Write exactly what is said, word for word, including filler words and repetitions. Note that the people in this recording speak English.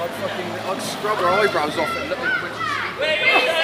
I'd fucking, I'd scrub her eyebrows off and let them.